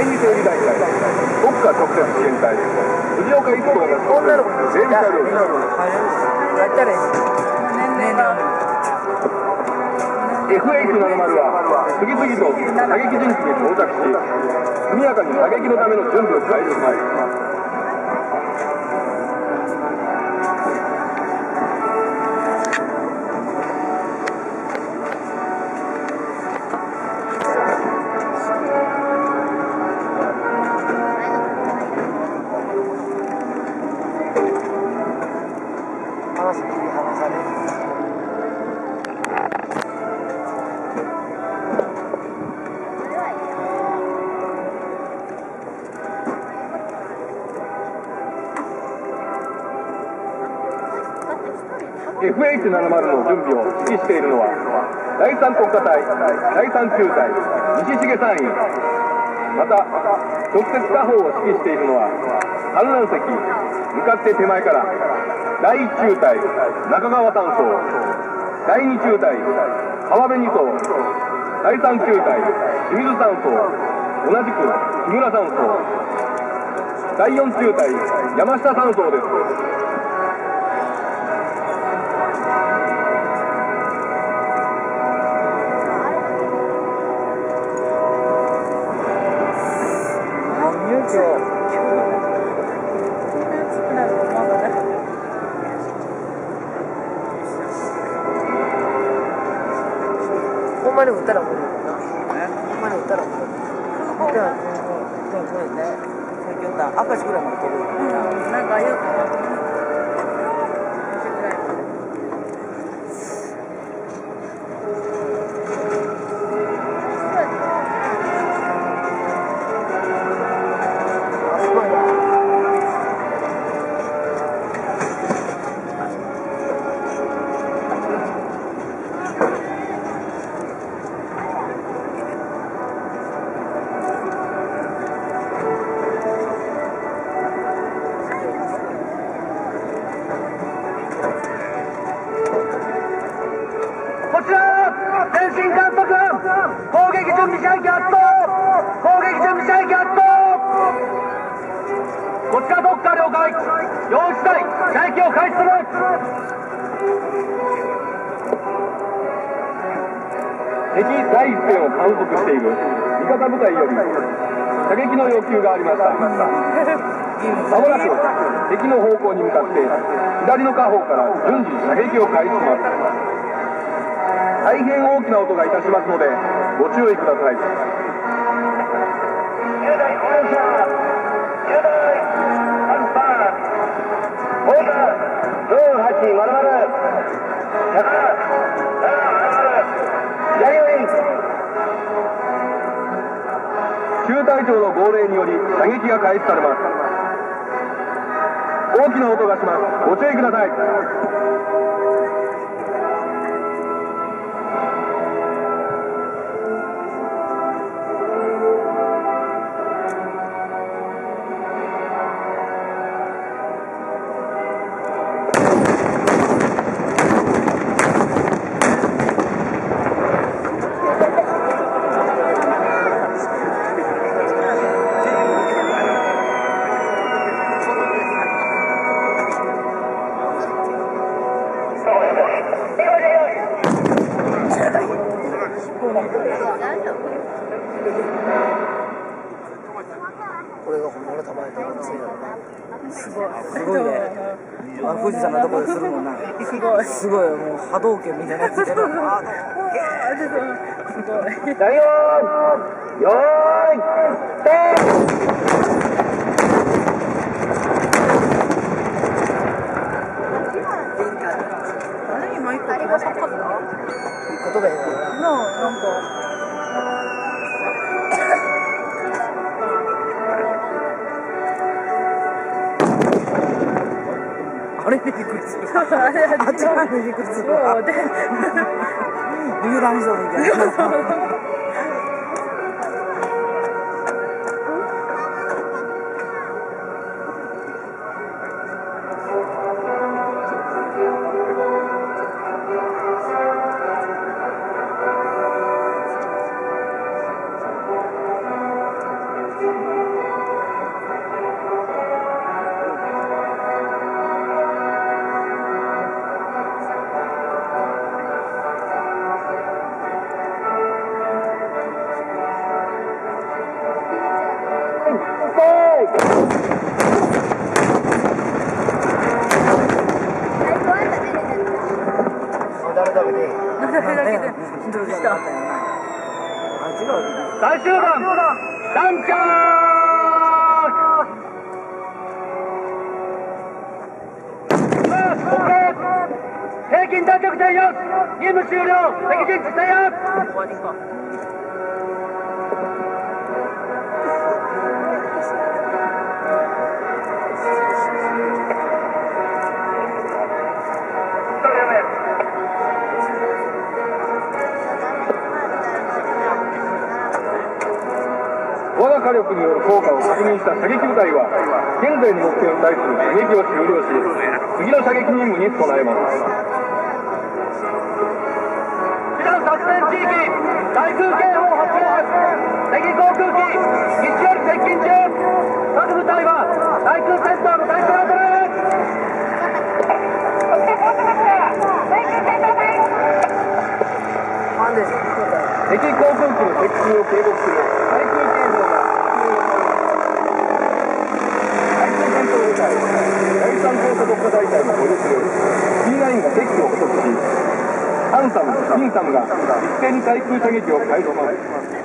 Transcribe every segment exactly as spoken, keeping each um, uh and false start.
だいに整備大隊国家特設支援隊藤岡一行が所属整備車両です。エフエイチななじゅう は次々と射撃陣地に到着し、速やかに射撃のための準備を開始します。エフエイチななじゅう の準備を指揮しているのはだいさん国家隊だいさん中隊西重隊員、また直接火砲を指揮しているのは観覧席向かって手前からだいいち中隊中川単装、だいに中隊川辺二曹、だいさん中隊清水単装、同じく木村単装、だいよん中隊山下単装です。 ほんまに打ったら無理だな。ほんまに打ったら無理。打ったらもうこれね、さっき打った赤字ぐらいまで飛ぶ。うん、なんかよく。敵第一線を観測している味方部隊より射撃の要求がありました。まもなく敵の方向に向かって左の下方から順次射撃を開始します。大変大きな音がいたしますのでご注意ください。中隊長の号令により射撃が開始されます。大きな音がします。ご注意ください。 これが本物の玉で玉強いな。すごい。すごいね。あ、富士山のとこでするもんな。すごい。すごい。もう波動拳みたいなやつで。すごい。だよー。よーい。せー。あれ今一個飛ばさかった？一個飛べへんからな。なあ、なんか。あれでびっくりする。あっち側でびっくりする。遊覧所みたいな。 最終弾弾着平均弾着点よし任務終了敵陣地制圧我が火力による効果を確認した射撃部隊は現在の目標に対する射撃を終了し次の射撃任務に備えます避難作戦地域対空警報発令敵航空機西より接近中各部隊は対空戦闘の態勢を取れ敵航空機の接近を警告する対空警報が対空戦闘部隊第三高速特化大隊が保有する ティーナイン が敵機を捕捉しハンサム、キンサムが一斉に対空射撃を開始します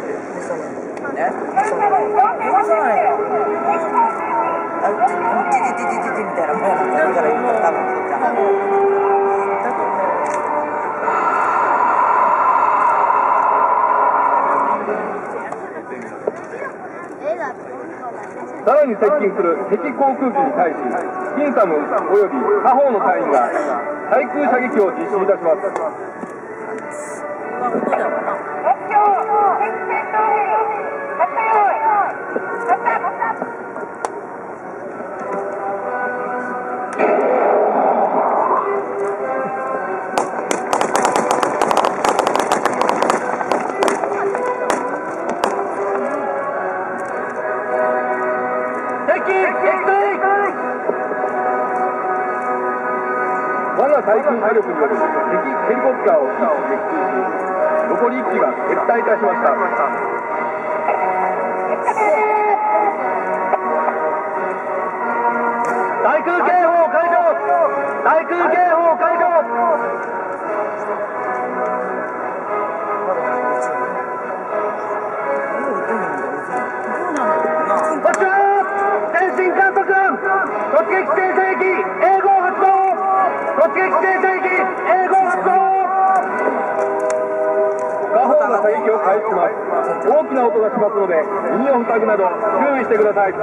さらに接近する敵航空機に対しキンサムおよび他方の隊員が対空射撃を実施いたします我が対空火力による敵ヘリコプターを撃墜し残りいっ機が撤退いたしました対空警報解除対空警報解除こちら前進監督突撃制射撃英語発動突撃制射撃英語発動下方が射撃を開始します大きな音がしますので耳を塞ぐなど注意してください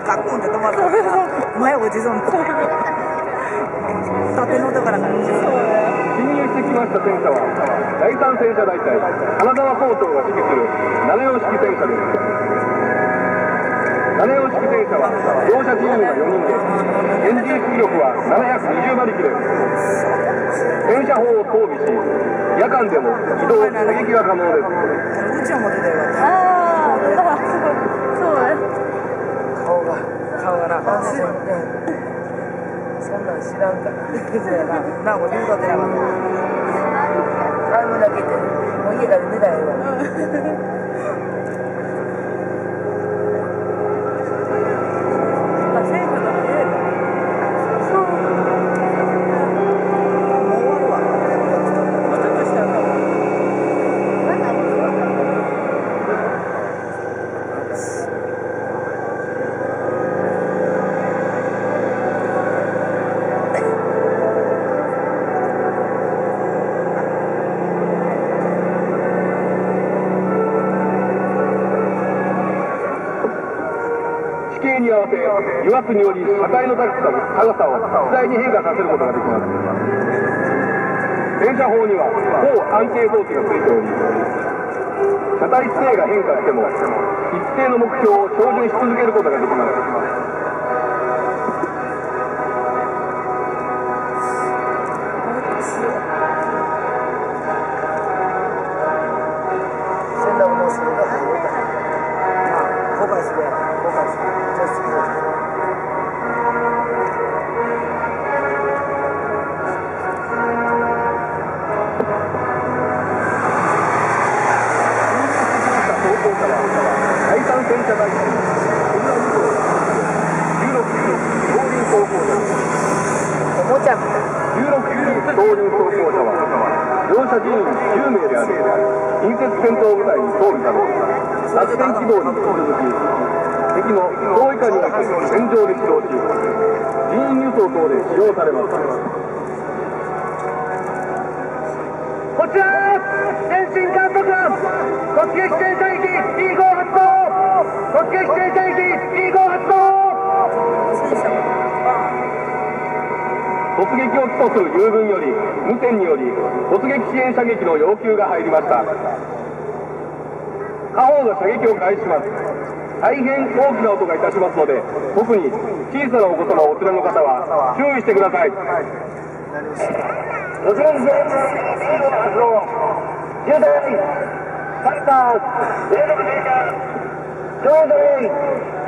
ガクンって止まったから前落ちそうになった縦の音からから侵入してきました戦車はだいさん戦車大隊金沢高等が指揮する七葉式戦車です。七葉式戦車は乗車自由がよにんでエンジン出力はななひゃくにじゅう馬力です。戦車砲を装備し夜間でも移動射撃が可能です。 うちを持ってたよ。 ああ、そうね。 顔が顔がな。そんなん知らんから。そうやな。なも言うとってなかった。タイムだけでもう家から出たよ。 地形に合わせ油圧により車体の高さを自在に変化させることができます。戦車砲には高安定装置がついており車体姿勢が変化しても一定の目標を照準し続けることができます。じゅうろく機動輪装甲車は乗車人員じゅうめいであり近接戦闘部隊に装備され作戦機動に引き続き敵の総以下において戦場で使用し人員輸送等で使用されます。こちら前進監督突撃戦車機 ディーご 発動突撃戦車機 ディーご 発動突撃を起とする友軍より無線により突撃支援射撃の要求が入りました。下方が射撃を開始します。大変大きな音がいたしますので特に小さなお子様をお連れの方は注意してください。突撃支援発動渋滞サッカー連続停車ちょうどいい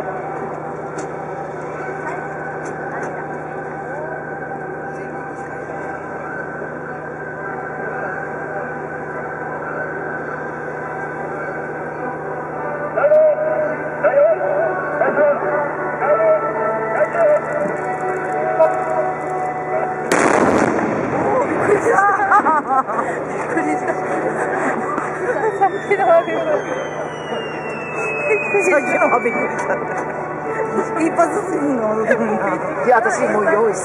さっきのはびっくりした。一発ずつのいや、私もう用意しそう。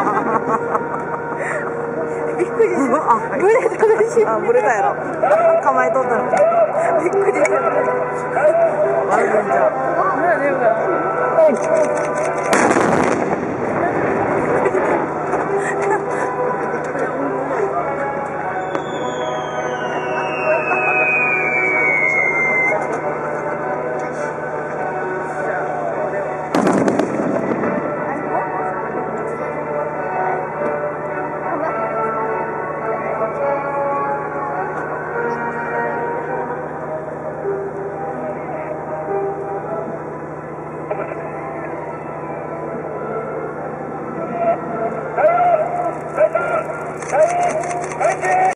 びっくりした。ブレたでしょ。あ、ブレたやろ。構えとったの。びっくりした。悪いんじゃん。 何でよか。